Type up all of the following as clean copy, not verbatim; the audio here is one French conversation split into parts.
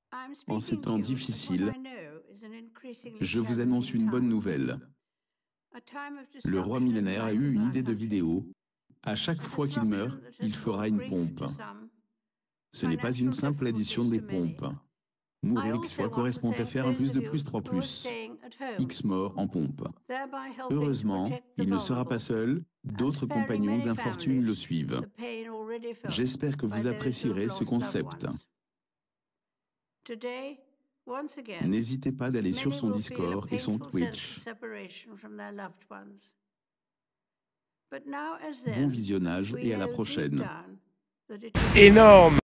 En ces temps difficiles, je vous annonce une bonne nouvelle. Le roi millénaire a eu une idée de vidéo. À chaque fois qu'il meurt, il fera une pompe. Ce n'est pas une simple addition des pompes. Mourir X fois correspond à faire un plus de plus 3 plus. X morts en pompe. Heureusement, il ne sera pas seul, d'autres compagnons d'infortune le suivent. J'espère que vous apprécierez ce concept. N'hésitez pas d'aller sur son Discord et son Twitch. Bon visionnage et à la prochaine. Énorme!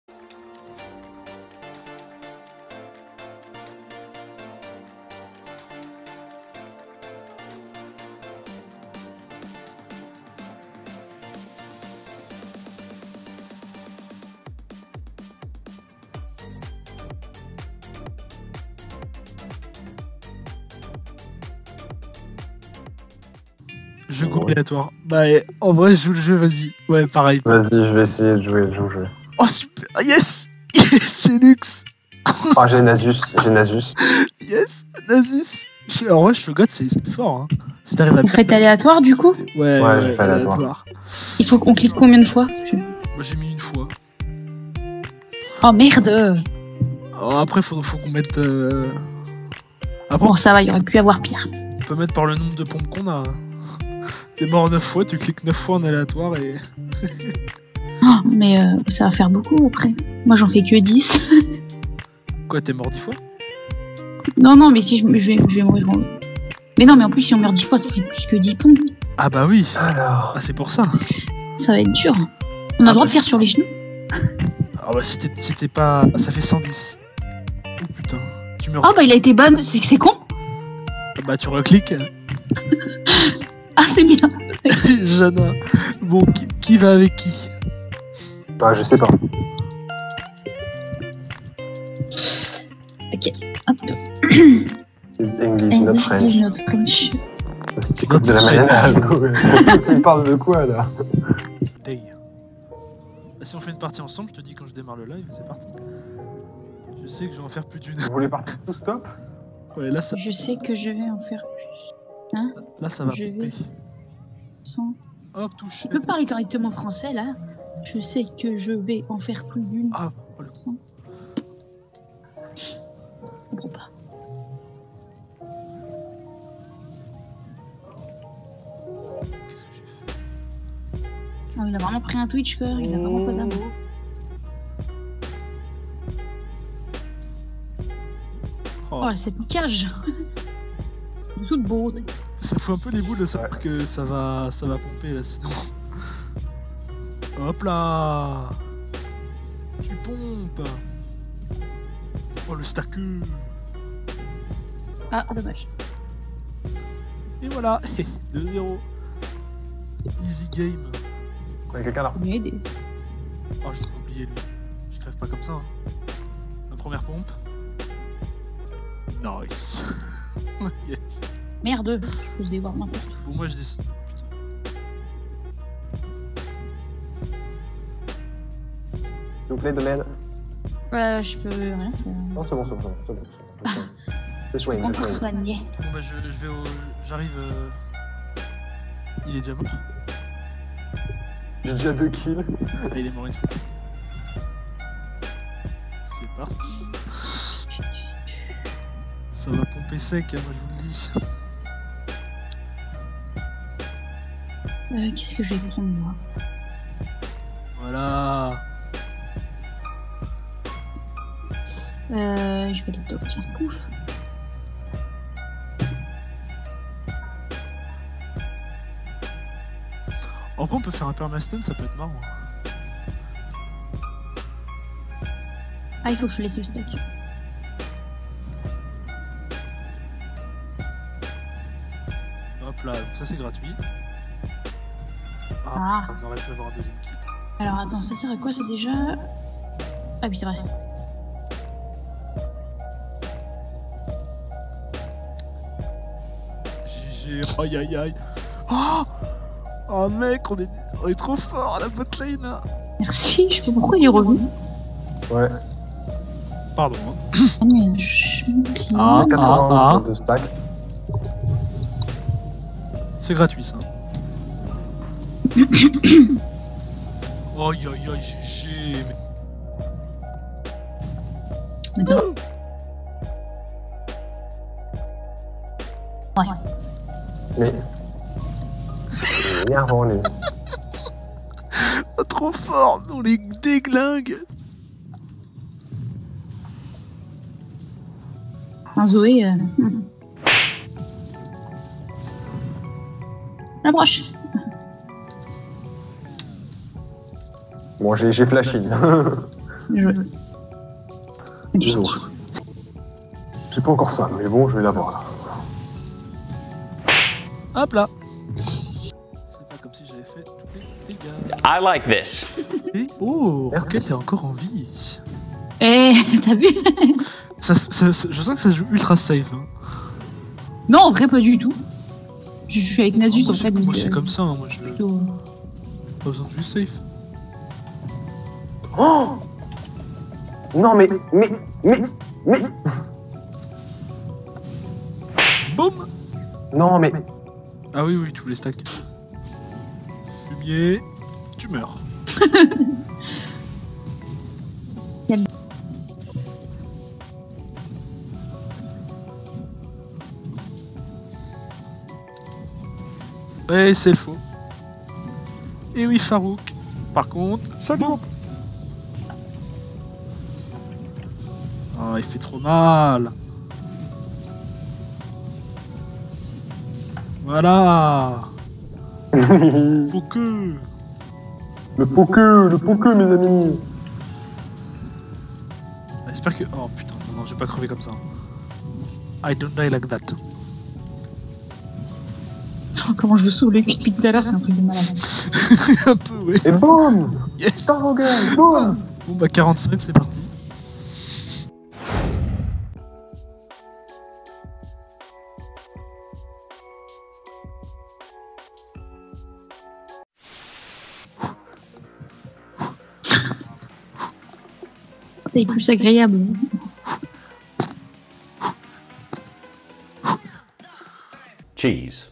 Jeu aléatoire. Bah, en vrai, je joue le jeu, vas-y. Ouais, pareil. Vas-y, je vais essayer de jouer le jeu. Oh, super. Yes! Yes, Phoenix! Oh, j'ai Nasus. Yes, Nasus! En vrai, Shogot, c'est fort. Hein. Si t'arrives à. Vous faites aléatoire du coup? Ouais, j'ai fait aléatoire. Il faut qu'on clique combien de fois? Moi, j'ai mis une fois. Oh merde! Alors, après, faut qu'on mette. Après, Bon, ça va, il y aurait pu avoir pire. on peut mettre par le nombre de pompes qu'on a. T'es mort 9 fois, tu cliques 9 fois en aléatoire et. Oh, mais ça va faire beaucoup après. Moi, j'en fais que 10. Quoi, t'es mort 10 fois? Non, mais si je vais mourir. Mais non, mais en plus, si on meurt 10 fois, ça fait plus que 10 pompes. Ah bah oui! Alors. Ah, c'est pour ça! Ça va être dur. On a le droit de faire sur les genoux? Ah bah si t'es pas. Ça fait 110. Oh putain. Tu meurs. Oh bah il a été ban, c'est con. Bah tu recliques. Ah c'est bien. Jana. Bon, qui va avec qui? Bah, je sais pas. Ok, hop. English, not French. Not French. Si tu copies de la manière, tu parles de quoi là? Day. Bah, si on fait une partie ensemble, je te dis quand je démarre le live, c'est parti. Je sais que je vais en faire plus d'une. Vous voulez partir tout stop? Ouais, là ça. Je sais que je vais en faire plus. Hein? Là ça va Je pomper. vais. Sans... Hop, touche. Tu peux parler correctement français là? Je sais que je vais en faire plus d'une. Ah, oh, le... Je comprends pas. Qu'est-ce que j'ai fait? Oh, il a vraiment pris un Twitch quoi, il a vraiment pas d'âme. Oh, Oh, cette cage de toute beauté. ça fout un peu les boules de savoir que ça va pomper là sinon. Hop là! Tu pompes! Oh le stacker! Ah, dommage. Et voilà! 2-0. Easy game. Il y a quelqu'un là. On m'a aidé. Oh j'ai oublié lui. Je crève pas comme ça. Hein. La première pompe. Nice. Yes. Merde, je peux se dévoir n'importe où. Bon moi je descends. S'il vous plaît, de l'aide. Je peux rien faire. Non, c'est bon. Je soigne, On peut soigner. Bon bah je vais au. J'arrive. Il est déjà mort. J'ai déjà 2 kills. Ah, il est mort une fois. C'est parti. Ça va pomper sec, hein, moi je vous le dis. Qu'est-ce que je vais prendre moi? Voilà. Je vais aller top, tiens, pouf. En vrai on peut faire un permastone, ça peut être marrant. Ah, il faut que je laisse le stack. Hop là, donc ça c'est gratuit. Ah. On aurait pu avoir un deuxième kill. Alors attends, ça sert à quoi? C'est déjà... Ah oui, c'est vrai. GG, aïe aïe aïe. Oh, oh mec, on est trop fort à la botlane là. Merci, je sais pas pourquoi il est revenu. Ouais. Pardon. Ah, 80 de stack. C'est gratuit ça. Oh aïe aïe aïe, GG. Ouais. Mais. Il est énervant, lui. Oh, trop fort, on les déglingue. Un Zoé. La broche. Bon, j'ai flashé. Bien joué. Désolé. J'ai pas encore ça, mais bon, je vais l'avoir là. Hop là. C'est pas comme si j'avais fait tous les dégâts. I like this. Et oh, ok, t'es encore en vie. Eh, t'as vu? Je sens que ça se joue ultra safe. Hein. Non, en vrai, pas du tout. Je suis avec Nasus en fait. Moi, c'est comme ça, hein, moi je. Plutôt... Pas besoin de jouer safe. Oh non, mais. Boum. Non, mais. Ah oui, oui, tous les stacks. Fumier, tu meurs. Ouais, c'est le faux. Et oui, Farouk. Par contre, ça loupe. Oh, il fait trop mal. Voilà. Poké. Le poké, mes amis. J'espère que... Oh putain, non, je vais pas crever comme ça. I don't die like that. Oh, comment je veux sauver depuis tout à l'heure, c'est un truc de malade. Un peu, oui. Et boum. Yes. Targan, boum. Bon bah 45, c'est parti. C'est plus agréable. Cheese.